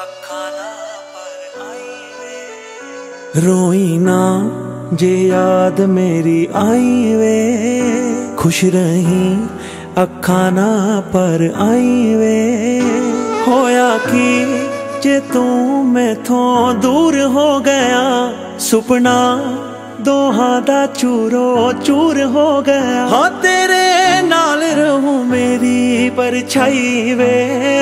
रोई ना जे याद मेरी आई वे, खुश रही अखा ना पर आई वे। होया कि जे तू मैथों दूर हो गया, सुपना दोहां दा चूरो चूर हो गया। हाँ तेरे नाल रहूं मेरी परछाई वे।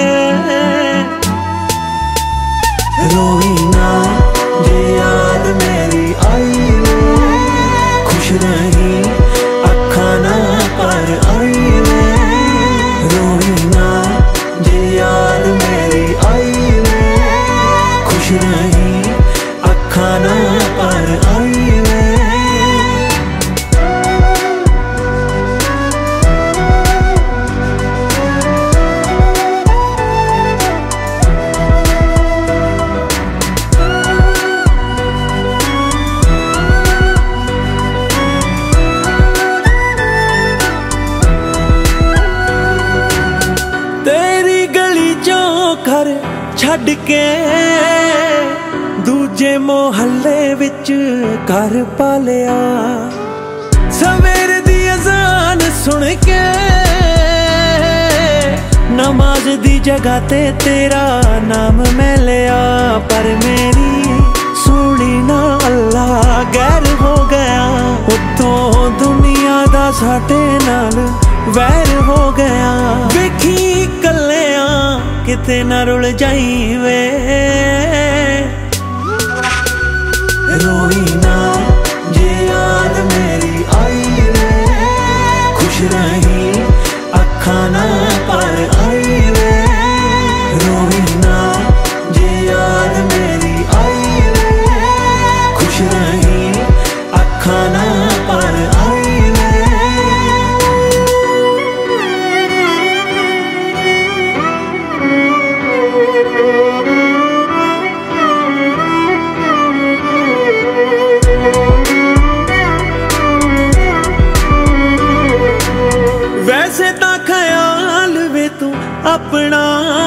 रोई ना जे याद मेरी आई वे, खुश रही अखा ना पर आई वे। रोई ना जे याद मेरी आई वे, खुश रही अखा ना पर आई वे। छड़ के दूजे मोहल्ले विच घर पालिया, सवेर दी अज़ान सुन के नमाज दी जगह ते तेरा नाम मैं लिया। पर मेरी सुनी ना अल्लाह गैर हो गया, उतों दुनिया दा साडे नाल वैर हो गया। वेखी कल्लिया किते ना रुल जाई वे। रोई ना जे याद मेरी आई वे, खुश रही अखा ना पर आई वे। रोई ना जे याद मेरी आई वे, खुश रही अखा ना पर आई वे। वैसे ता ख्याल वे तू अपना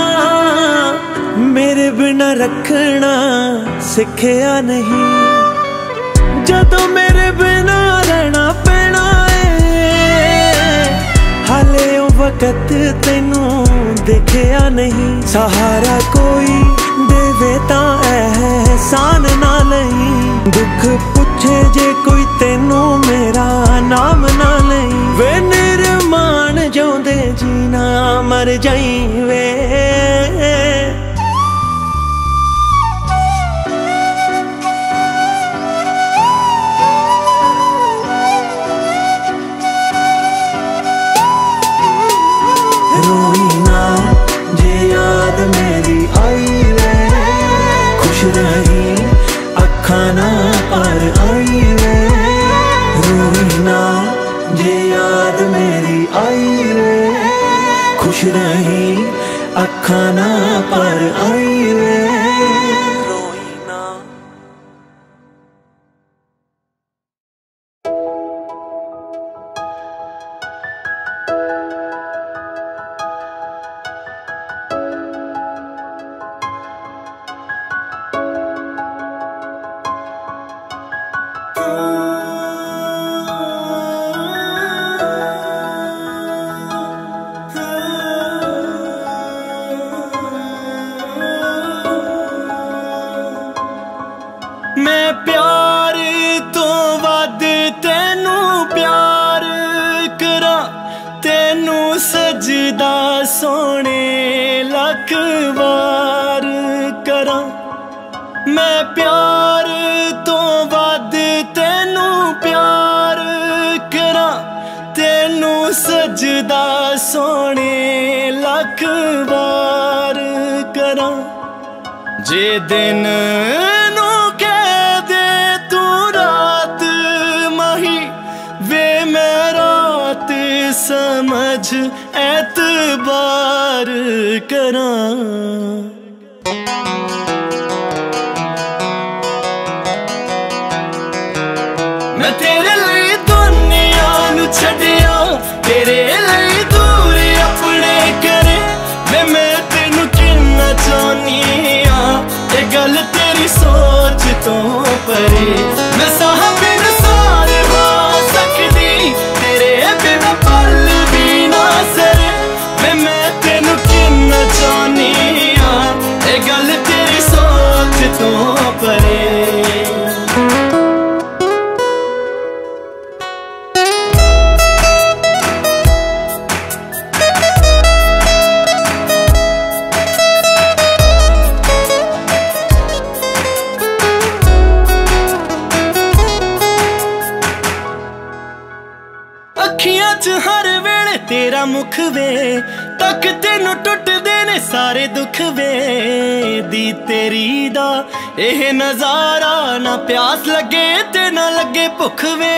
मेरे बिना रखना सिखया नहीं। जदों मेरे बिना रहना पैना है, हाले ओ वक्त तेनू देखया नहीं। सहारा कोई देवे ता एहसान ना लई, दुख पुछे जे कोई तेनू मेरा नाम ना लई। वे निर्माण जोंदे जीना मर जाई वे। रोई ना जे याद मेरी आई वे, खुश रही अखा ना पर आई वे। रोई ना जे याद मेरी आई वे, खुश रही अखा ना पर आई वे। रोई ना। मैं प्यार तो वध तेनू प्यार करा, तेनू सजदा सोने लख वार करा। मैं प्यार तो वध तेनू प्यार करा, तेनू सजदा सोने लख वार करा। जे दिन समझ एतबार करा। मैं तेरे लिए दुनिया नू छड्डिया, तेरे लिए दूर अपने करे। मैं तेनू किन्ना चाहनी आ, गल तेरी सोच तो परे। मैं साह बिन सारे हो सकदी तेरे बिना पल भी ना सरे। मैं तेनू किन्ना चाहनी हाँ, ये गल तेरी सोच तो परे। अखियां च हर वेले तेरा मुख वे, तक तेनू टुटदे ने सारे दुख वे। दी तेरी दा एह नजारा, ना प्यास लगे ते ना लगे भुख वे।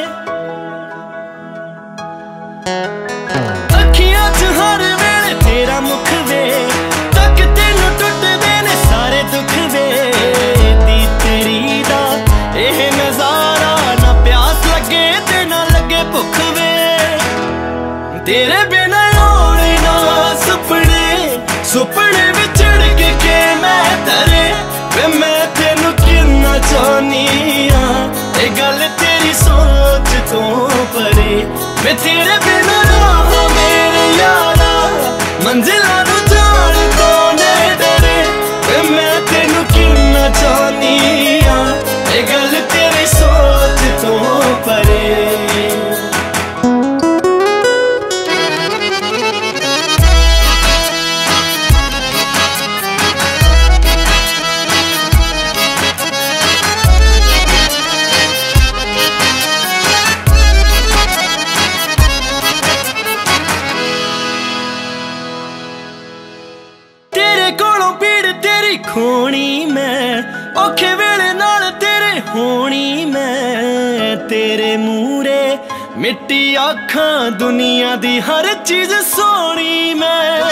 अखियां च हर वेले तेरा मुख वे, तक तेनू टुटदे ने सारे दुख वे। दी तेरी दा एह नजारा, ना प्यास लगे ते ना लगे भुख वे। तेरे बिना होने ना सुपने, सुपने विचड़ के मैं तरे। वे मैं तेनू किन्ना चाहनी हाँ, ये गल तेरी सोच तो परे। वे तेरे बिना राह मेरे यारा, मंजिला नू जान तो ने डरे। वे मैं तेनू किन्ना चाहनी हाँ, ये गल तेरी सोच तो परे। खोनी मैं औखे वेले नाल तेरे होनी मैं। तेरे मूरे मिट्टी आखां दुनिया दी हर चीज सोनी मैं।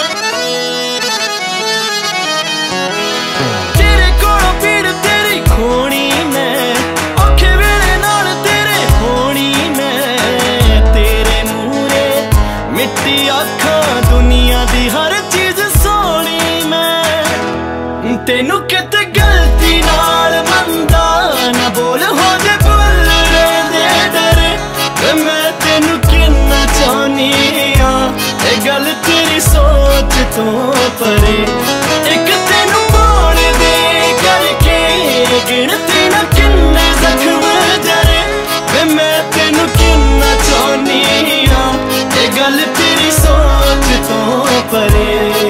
तेरे कोलों पीड़ तेरी खोनी मैं, औखे वेले नाल तेरे होनी मैं। तेरे मूरे मिट्टी आखां दुनिया दी हर चीज सोनी मैं। तेनू किते गलती नाल मंदा ना बोल हो जे भुल दे डरे। मैं तेनू किन्ना चाहनी हाँ, ये गल तेरी सोच तो परे। एक तेनू बोल दे करके गिनती ना किन्ने जख्म जरे। मैं तेनू किन्ना चाहनी हाँ, ये गल तेरी सोच तो परे।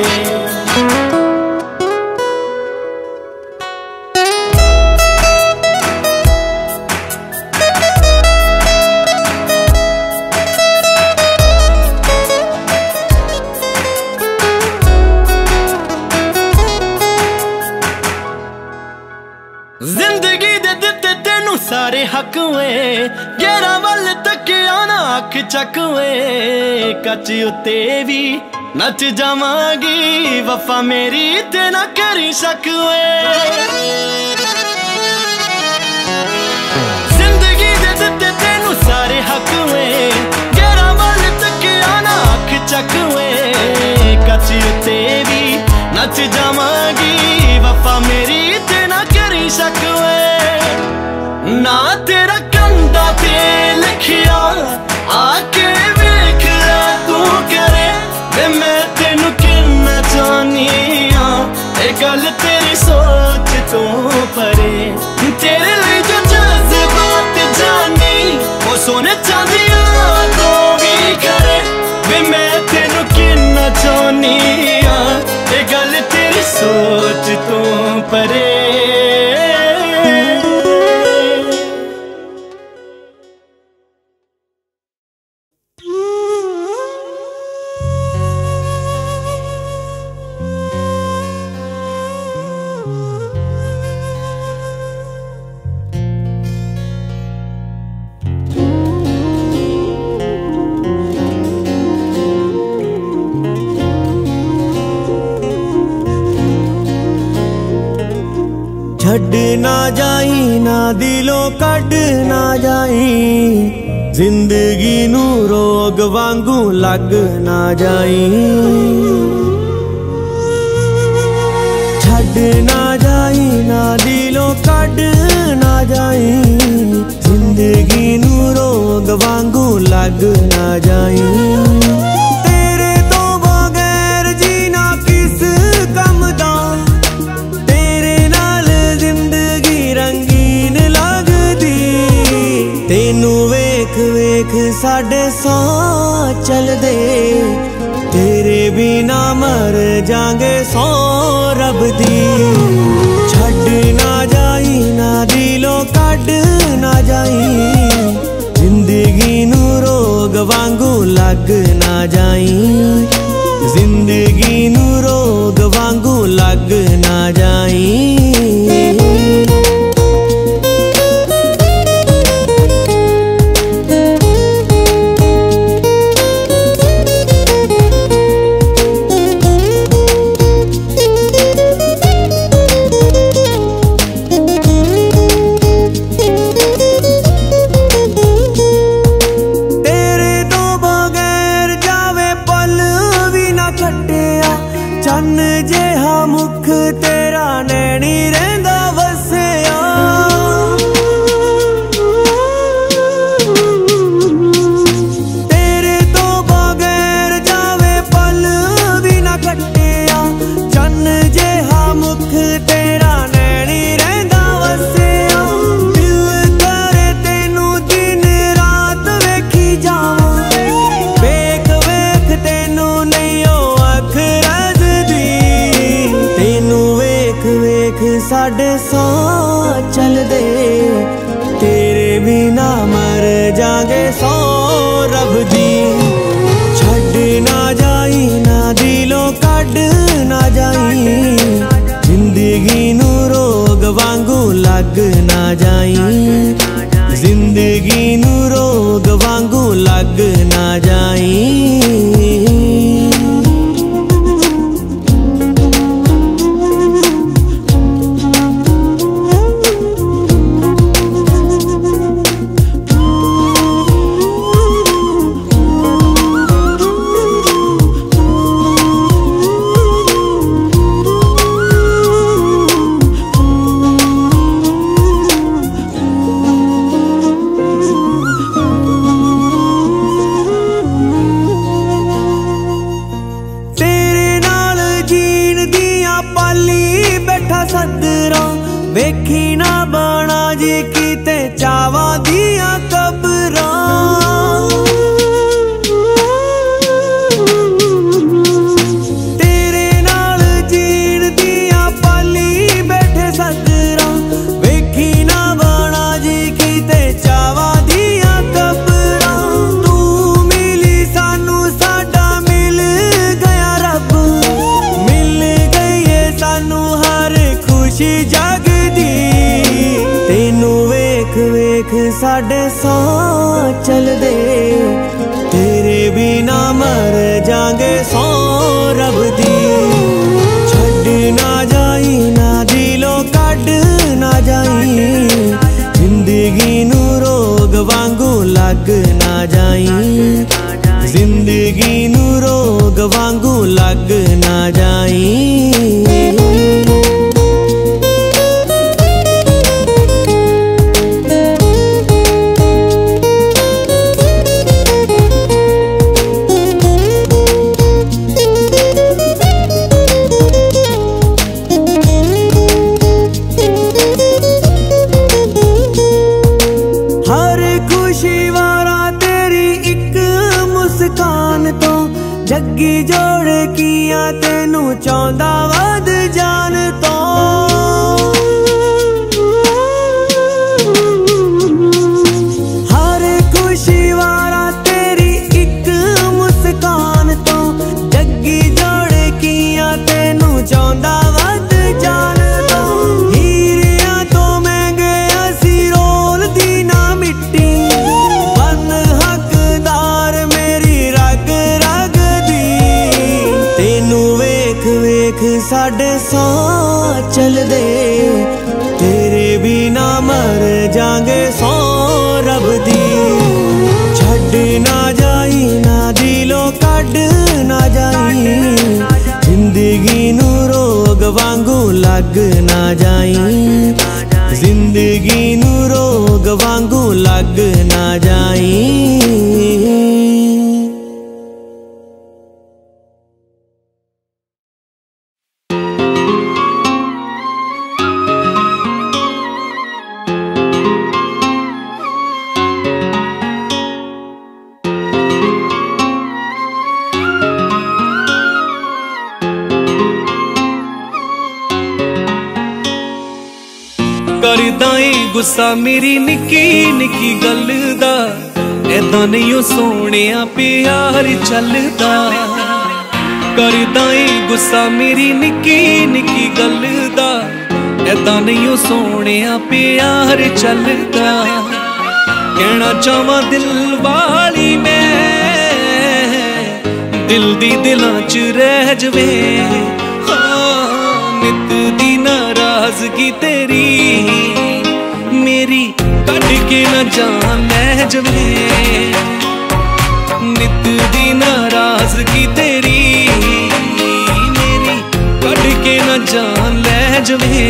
जिंदगी दे दिते तेनू सारे हक वे, गैरा वल तक आना अख चक वे। कच उत्ते भी नच जावांगी, वफा मेरी ते ना करी शक वे। जिंदगी दे दिते तेनू सारे हक वे, गैरा वल तक आना अख चक वे। कच उत्ते भी नच जावांगी, वफा मेरी ते ना करी शक वे। ना तेरा कंधा ते लिखिया आके वेख लै तू करे। वे मैं तेनू किन्ना चाहनी हाँ, ये गल तेरी सोच तो परे। तेरे लिए जो जज्बात जानी, वो सोने चांदियां तो भी करे। वे मैं तेनू किन्ना चाहनी हाँ, ये गल तेरी सोच तो परे। छड़ ना जाई ना दिलों कट ना जाई, जिंदगी नू रोग वांगू लग ना जाई। छड़ ना जाई ना दिलों कड ना जाई, जिंदगी नू रोग वांगू लग ना जाई। तेरे तो बगैर जीना किस कम दा, तेरे नाल जिंदगी रंगीन लगदी। तेनू वेख वेख साडे साह चलदे, तेरे बिना मर जांगे सौ रब दी। छड़ ना जाई ना दिलों कड ना जाई, जिंदगी नू रोग वांगू लग ना जाई, जिंदगी नू रोग वांगू लग ना जाई। चन जेहा मुख तेरा नैनी रहिंदा वसिया, तेरे तो बगैर जावे पल भी ना कटिया। चन जेहा मुख तेरा नैनी रहिंदा वसिया, दिल करे तेनू दिन रात वेखी जावां, वेख वेख तेनू नहीं साडे साह चलदे, तेरे बिना मर जांगे सौ रब दी। छड़ ना जाई ना दिलों कड ना जाई, जिंदगी नू रोग वांगू लग ना जाई, जिंदगी नू रोग वांगू लग ना जाई। सदरा वेखी ना बाणा जी कीते चावा दिया कबरा, तेरे नाल जीण दिया पाली बैठे सदरा, वेखी ना बाणा जी कीते चावा दिया कबरा। तू मिली सानू साडा मिल गया रब, मिल गई है सानू हर खुशी जगदी। तेनू वेख वेख साडे साह चलदे, तेरे बिना मर जांगे सौ रब दी। छड़ ना जाई ना दिलों कड ना जाई, जिंदगी नू रोग वांगू लग ना जाई, जिंदगी नू रोग वांगू लग ना जाई। जग्गी जोड़ किया तेनू चाहंदा वध जान तो, हर खुशी वारा तेरी एक मुस्कान तो। जग्गी जोड़ किया तेनू चाहंदा वध जान तो, हीरिया तो महंगे असी रोल दी ना मिट्टी, बन हकदार मेरी रग रग। तेनू वेख वेख साडे साह चलदे, तेरे बिना मर जांगे सौ रब दी। छड़ ना जाई ना दिलों कड ना जाई, जिंदगी नू रोग वांगू लग लग ना जाई, जिंदगी नू रोग वांगू लग ना जाई। करदा ए गुस्सा मेरी निक्की निक्की गल दा, ऐदां नहीं ओ सोहणिया प्यार चलदा। करदा ए गुस्सा मेरी निक्की निक्की गल दा, ऐदां नहीं ओ सोहणिया प्यार चलदा। कहना चाहवां दिल वाली मैं, दिल दी दिलां च रह जवे। नित दी नाराजगी तेरी मेरी कट के न जान ले जवे। नित दी नाराजगी तेरी मेरी कट के न जान ले जवे।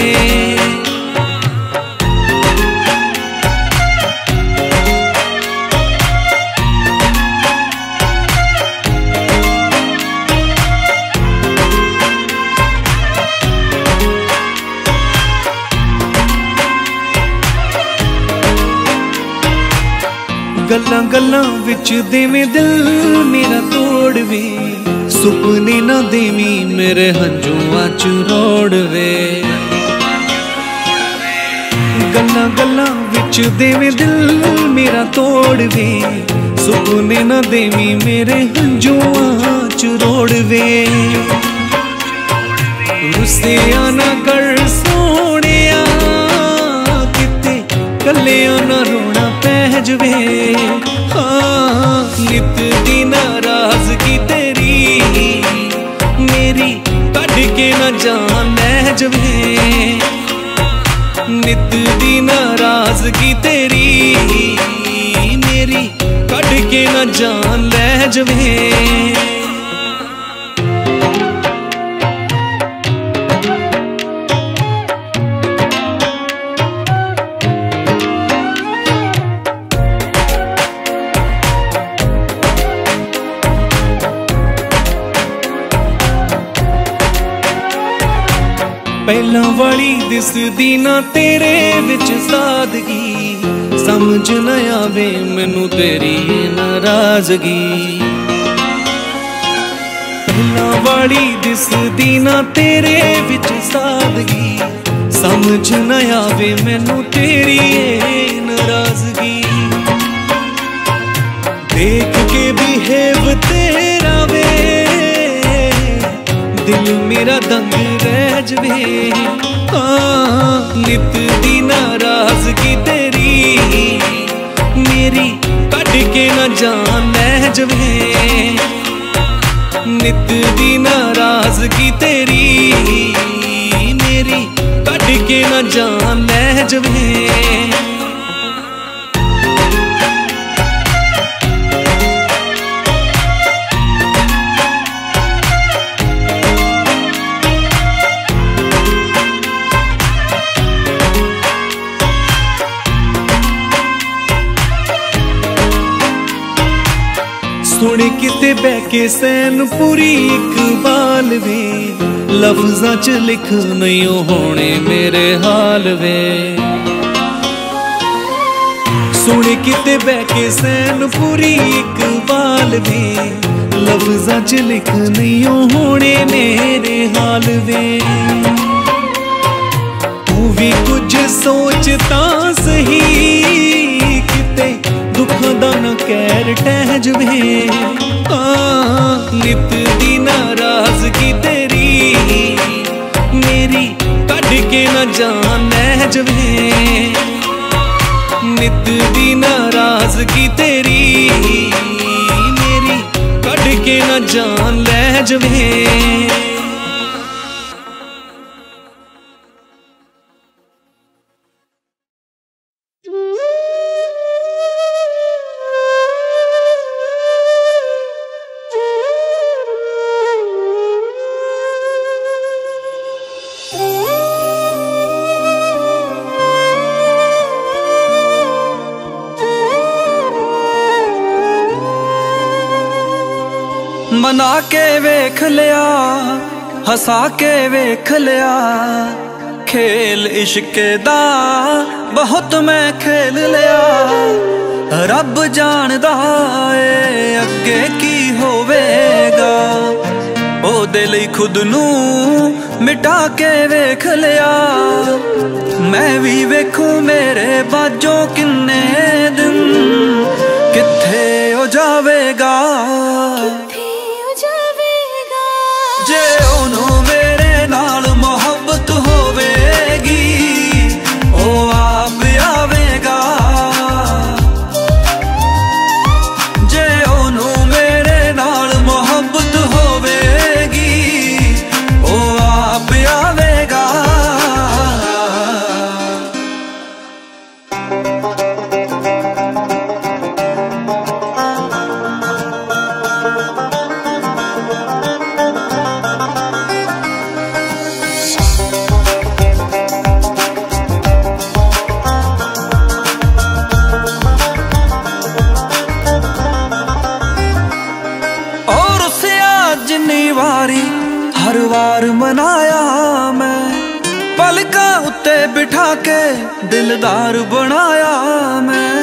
गल्लां गल्लां विच देवें दिल मेरा तोड़वे, सुपने ना देवी मेरे हंजुआं च रोड़वे। गल्लां गल्लां विच देवें दिल मेरा तोड़वे, सुपने ना देवी मेरे हंजुआं च रोड़वे। रुस्सिया ना कर सोहणिया, किते कल्लिया ना रोना पै जवे। नित दी नाराजगी तेरी मेरी कट के न जान ले जवे। नित दी नाराजगी तेरी मेरी कट के न जान ले जवे। पहला वाली दिसदी ना तेरे विच सादगी, समझ न आवे मैनू तेरी नाराजगी। पहला वाली दिसदी ना तेरे विच सादगी, समझ न आवे मैनू तेरी नाराजगी। देख के बिहेव तेरा वे, दिल मेरा दंग रह जवे। नित दी नाराजगी तेरी मेरी कट के न जान ले जवे। नित दी नाराजगी तेरी मेरी कट के न जान ले जवे। सुन किते बह के सैन पूरी इकबाल वे, लफ्जां च लिख नहीं होने मेरे हाल वे। सुन किते बह के सैन पूरी इकबाल वे, लफ्जां च लिख नहीं होने मेरे हाल वे। तू भी कुछ सोचता सही, किते दुखां दा ना कहर टह जवे। नित दी नाराजगी तेरी मेरी कट के न जान ले जवे। नित दी नाराजगी तेरी मेरी कट के न जान ले जवे। मना के वेख लिया, हसा के वेख लिया, खेल इश्क दा बहुत मैं खेल लिया। रब जानदा ए अगे की होवेगा, ओदे लई खुद नू मिटा के वेख लिया। मैं भी वेखू मेरे बाजों किन्ने दिन किथे हो जावेगा, जे ओनू मेरे नाल मोहब्बत होवेगी ओ आप आवेगा। जे ओनू मेरे नाल मोहब्बत होवेगी ओ आप आवेगा। हर वार मनाया मैं, पलका उत्ते बिठा के दिलदार बनाया मैं।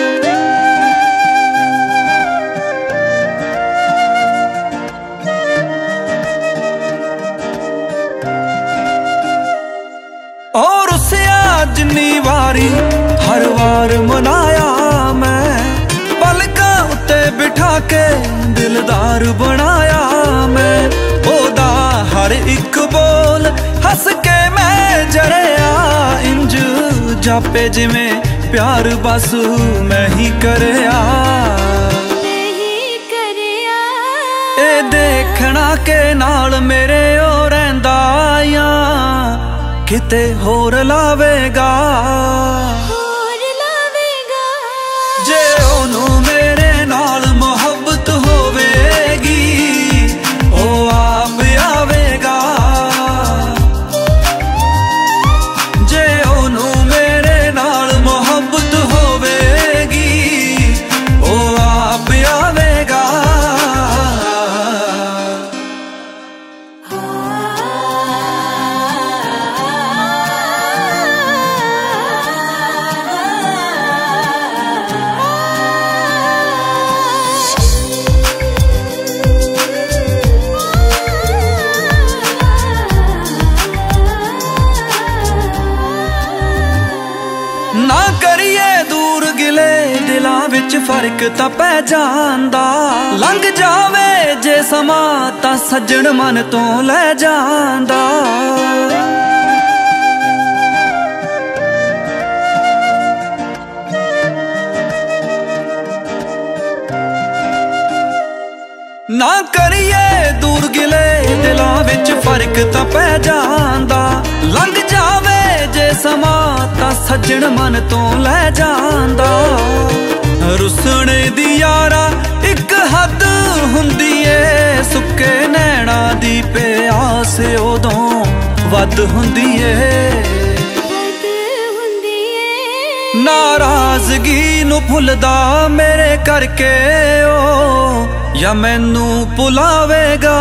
और उसे जिन्नी वारी हर वार मनाया मैं, पलका उत्ते बिठा के दिलदार बनाया मैं। ओदा हर एक बोल हस के मैं जरिया, इंज जापे जिमें प्यार बस मैं ही करया। ए देखना के नाल मेरे ओ रहिंदा या किते होर लावेगा, जे ओनू मेरे नाल मोहब्बत होवेगी ओ आप आवेगा। जे ओनू मेरे नाल मोहब्बत होवेगी ओ आप आवेगा। ना करिए दूर गिले दिलां विच फर्क तां पै जांदा, लंघ जावे जे समा तां सज्जण मन तो लै जांदा। ना करिए दूर गिले दिलां विच फर्क तां पै जांदा, लंघ जावे जे समा तां सज्जण मन तो लै जांदा। रुसने दी यारा इक हद हुंदी ए, सुक्के नैना दी प्यास उदों वध हुंदी ए। नाराजगी नू भुलदा मेरे करके ओ या मैनू भुलावेगा,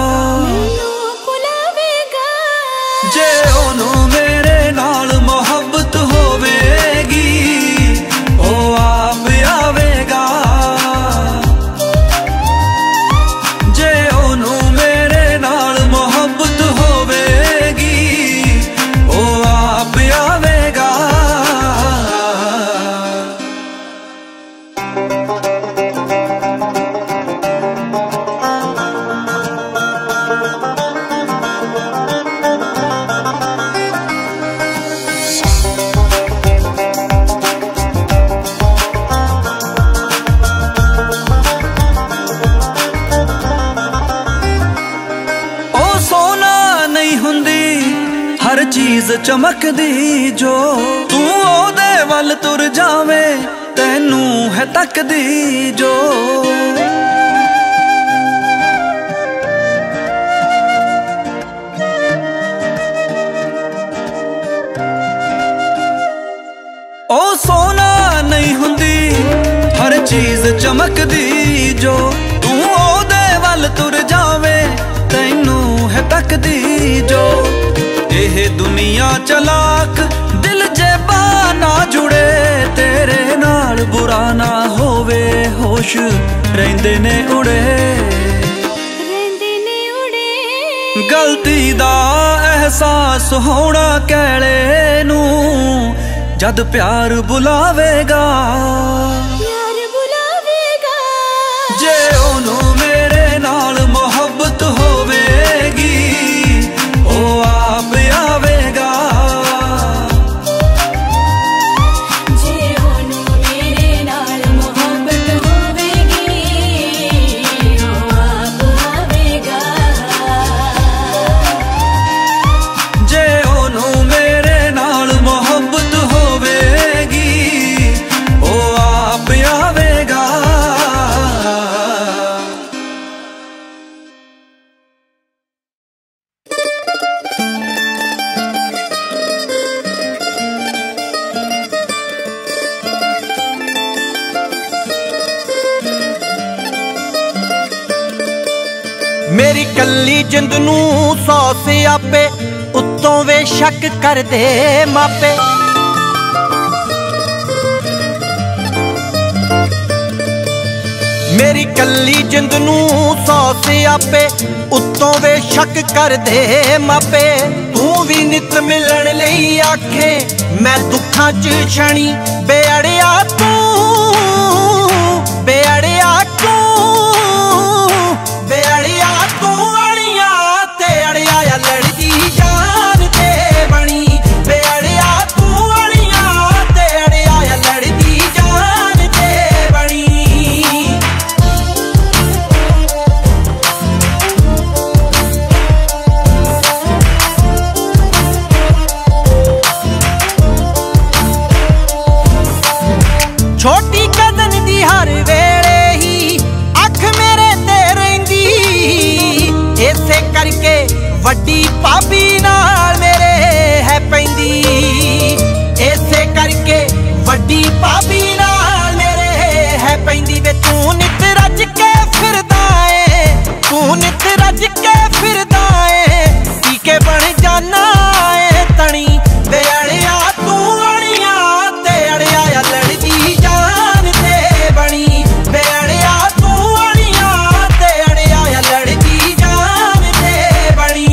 जे ओनू मेरे नाल मोहब्बत होवेगी ओ आप आवेगा। जे ओनू मेरे नाल मोहब्बत होवेगी ओ आप आवेगा। हर चीज चमकदी जो तू ओदे वल तुर जावे, तैनू है तकदी जो। ओ सोना नहीं हुंदी हर चीज चमकदी जो तू ओदे वल तुर महकदी जो एह दुनिया चलाक दिल जेबा ना जुड़े तेरे नाल बुरा ना होवे होश रहिंदे ने उड़े गलती दा एहसास होना कैले नू जद प्यार बुलावेगा जे ओनू मेरे नाल मोहब्बत होवेगी ओ आप आवेगा जे ओनू मेरे नाल मोहब्बत होवेगी ओ आप आवेगा जे ओनू मेरे नाल मोहब्बत होवेगी ओ आप आवेगा मेरी कल्ली जिंद नू 100 सियापे उत्तों वे शक कर दे मापे मेरी कल्ली जिंद नू 100 सियापे उत्तों वे शक कर दे मापे तू भी नित मिलन लई आखे मैं दुखां च छणी बेअड़िया तू बेअड़िया तू बेअड़िया तू अड़िया ते अड़िया या लड़की जान ते बनी बेअड़िया तू अड़िया ते अड़िया या लड़की जान ते बनी छोटी कदन दी हर वेले ही अख मेरे ते रहिंदी इसे करके वड्डी भाभी नाल मेरे है पैंदी इसे करके वड्डी भाभी नाल मेरे है पैंदी वे तू नित रज के फिरदा ए तू नित रज के फिरदा ए पी के बन जाना ए तणी वे अड़िया तू अड़िया ते अड़िया या लड़दी जान ते बनी वे अड़िया तू अड़िया ते अड़िया या लड़दी जान ते बनी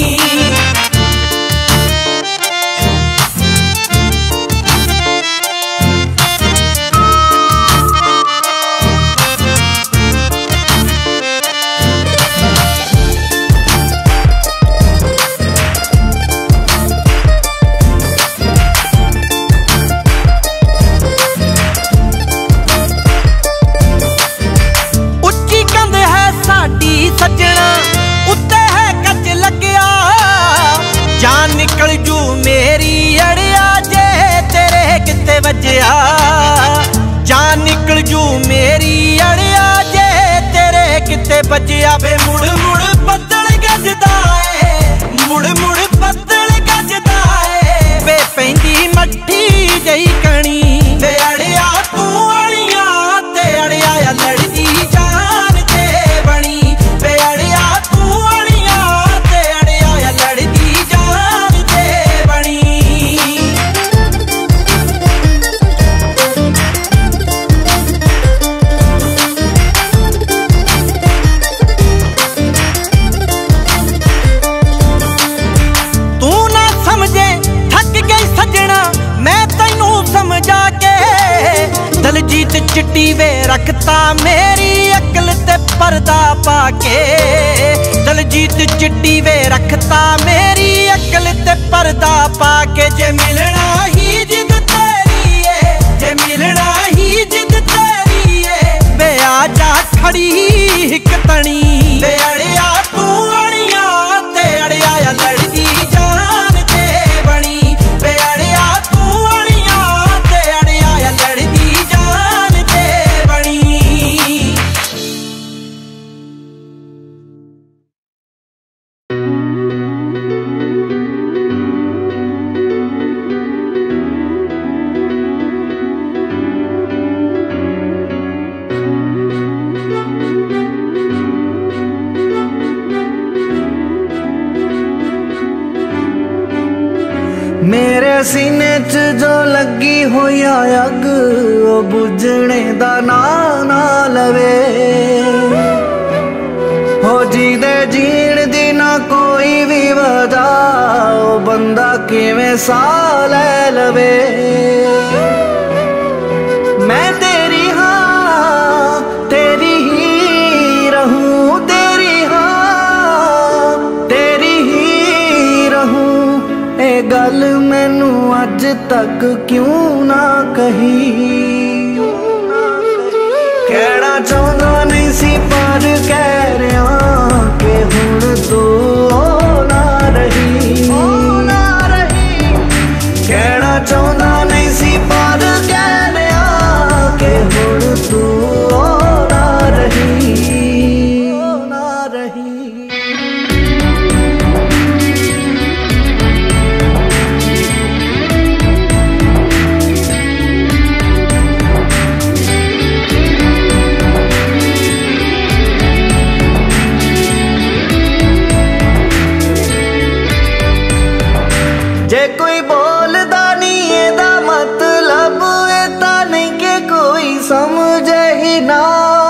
ਉੱਚੀ ਕੰਧ ਹੈ ਸਾਡੀ ਸੱਜਣਾ ਉੱਤੇ ਹੈ ਕੱਚ ਲੱਗਿਆ ਜਾਨ ਨਿਕਲ ਜੂ ਮੇਰੀ ਅੜਿਆ ਜੇ ਤੇਰੇ ਕਿਤੇ ਵੱਜਿਆ ਜਾਨ ਨਿਕਲ ਜੂ ਮੇਰੀ ਅੜਿਆ ਜੇ ਤੇਰੇ ਕਿਤੇ ਵੱਜਿਆ ਵੇ ਮੁੜ ਮੁੜ ਬੱਦਲ ਗੱਜਦਾ ਏ ਮੁੜ ਮੁੜ ਬੱਦਲ ਗੱਜਦਾ ਏ ਵੇ ਪੈਂਦੀ ਮੱਠੀ ਜਈ ਕਣੀ ਵੇ ਅੜਿਆ ਤੂੰ ਅੜਿਆ ਤੇ ਅੜਿਆ ਆ ਲੜਦੀ ਜਾਨ ਤੇ ਬਣੀ ਵੇ ਅੜਿਆ ਤੂੰ ਅੜਿਆ ਤੇ ਅੜਿਆ ਆ ਲੜਦੀ ਜਾਨ ਤੇ ਬਣੀ ਤੂੰ ਨਾ ਸਮਝੇ ਥੱਕ ਗਈ ਸੱਜਣਾ ਮੈਂ ਤੈਨੂੰ ਸਮਝਾ ਕੇ ਦਲਜੀਤ ਚਿੱਟੀ ਵੇ ਰੱਖਤਾ ਮੇਰੀ ਅਕਲ ਤੇ ਪਰਦਾ ਪਾ ਕੇ ਦਲਜੀਤ ਚਿੱਟੀ ਵੇ ਰੱਖਤਾ ਮੇਰੀ ਅਕਲ ਤੇ ਪਰਦਾ ਪਾ ਕੇ ਜੇ ਮਿਲਣਾ ਹੀ ਜਿੱਦ ਤੇਰੀ ਏ ਜੇ ਮਿਲਣਾ ਹੀ ਜਿੱਦ ਤੇਰੀ ਏ ਵੇ ਆ ਜਾ ਖੜੀ ਇੱਕ ਤਣੀ ਵੇ ਅੜਿਆ ਤੂੰ ਅੜਿਆ ਤੇ ਅੜਿਆ ਆ ਲੜਦੀ ਜਾਨ ਤੇ ਬਣੀ ਵੇ ਅੜਿਆ ਤੂੰ ਅੜਿਆ ਤੇ ਅੜਿਆ ਆ ਲੜਦੀ ਜਾਨ ਤੇ ਬਣੀ मेरे सीने च जो लगी होई अग ओ बुझने दा ना ना लवे हो जी दे जीण दी ना कोई भी वजह ओ बंदा किवें सा ले लवे मैं तेरी हाँ तेरी ही रहूं तेरी हाँ तेरी ही रहूं ए गल मैनू अज तक क्यों ना कही कहना चाहता नहीं सी पर कह रहा कि हुण तू ना रही कहना चाहता नहीं सी पर कह रहा कि हुण तू ना रही ना रही। जे कोई बोलदा नहीं एदा मतलब एदा नहीं के कोई समझे ही ना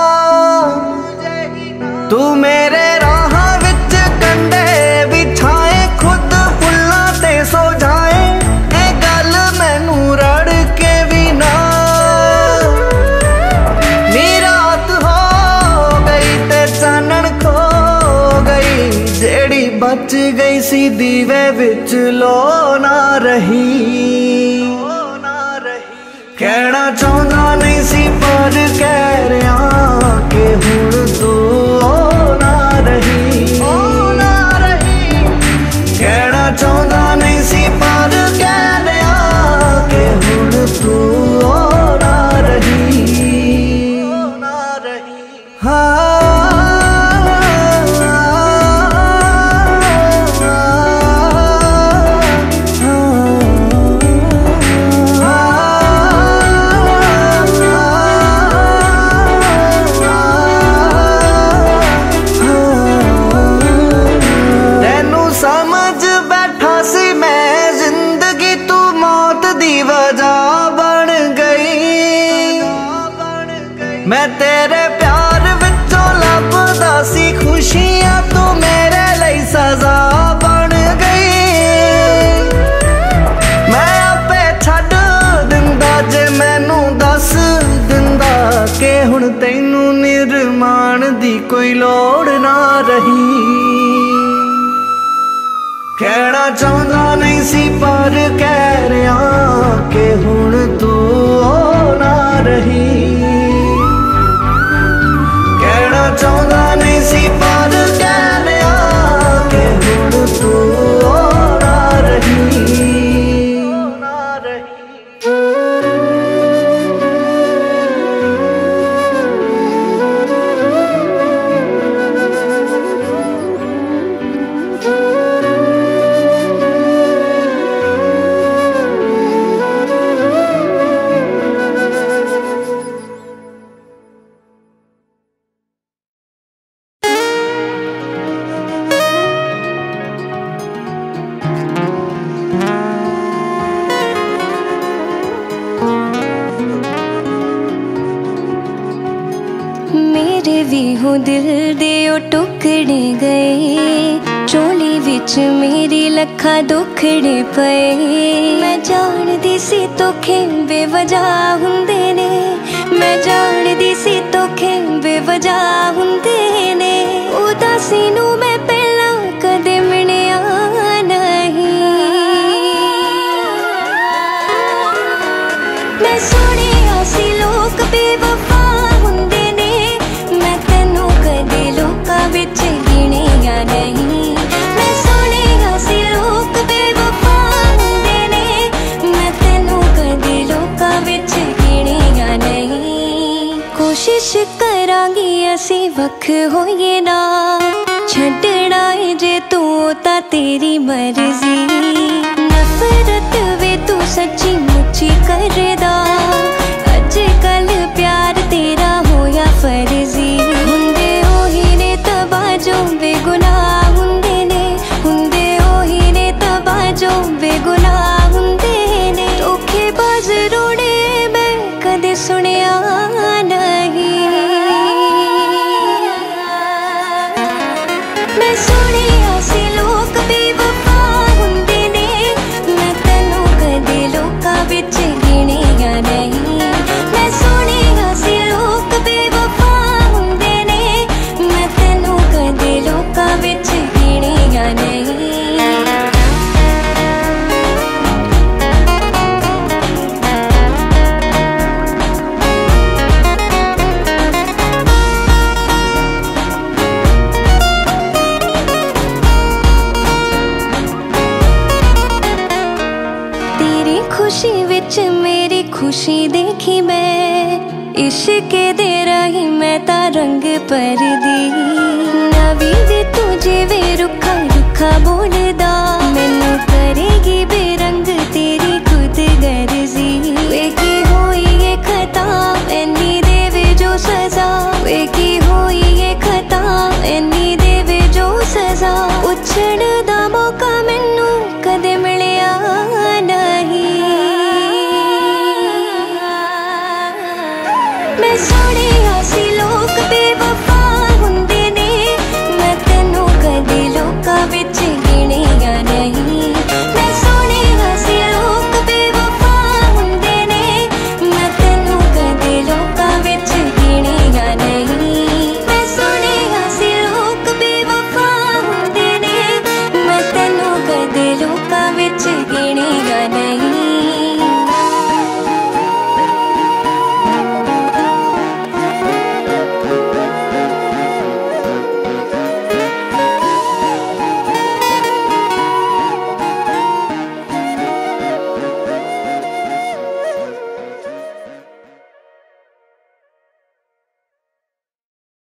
तू मेरे राह विच कंडे बिछाए खुद फुल्लां ते सो जाए ए गल मैनू रड़ के भी ना नी रात हो गई ते चानण खो गई जेड़ी बच गई सी दीवे विच लो ना रही कहना चाहता नहीं सी पर कह रहा कि हुण तू ना रही कहना चाहता नहीं सी पर कह रहा कि हुण तू ना रही हाँ मैं तेरे प्यार विचों लभदा सी खुशियां तू मेरे लिए सजा बन गई मैं आपे छड्ड दिंदा जे मैनू दस दिंदा कि हुण तैनू निर्माण दी कोई लोड़ ना रही कहना चाहता नहीं सी पर कह रहा कि हुण तू ना रही कहना चाहता नहीं सी पर कह रहा कि हुण तू ना रही हो दिल दे ओ टुकड़े गए चोली विच मेरी लखा दुखड़े पे मैं जानदी सी तोखे बेवजह हुंदे ने मैं जानदी सी तोखे बेवजह हुंदे ने उदासी नू मैं पहला कदे मिलिया नहीं मैं सुनिया सी लोग बेवफा हुंदे ने मैं तैनू कदे लोकां विच गिणिया नहीं मैं सुनिया सी लोग बेवफा हुंदे ने मैं तैनू कदे लोकां विच गिणिया नहीं कोशिश करांगी असी वख होइए ना छड्डना है जे तू तां तेरी मर्जी नफरत वे तू सच्ची मुच्ची करदा अजकल प्यार तेरा होया फर्जी हुंदे ओही ने तबाजो बेगुनाह हुंदे ने हुंदे ओही ने तबाजो बेगुनाह खुशी विच मेरी खुशी देखी मैं, इश्के दे राही मैं ता रंग भरदी। नवी दे तुझे वे रुखा रुखा बोलदा, मैनू करेगी